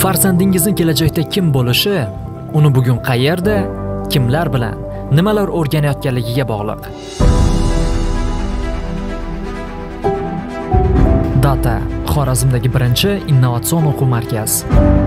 Farzandingizning kelajakda kim bo'lishi, uni bugun qayerda, kimlar bilan, nimalar o'rganayotganligiga bog'liq. Data Xorazmdagi birinchi innovatsion o'quv markaz.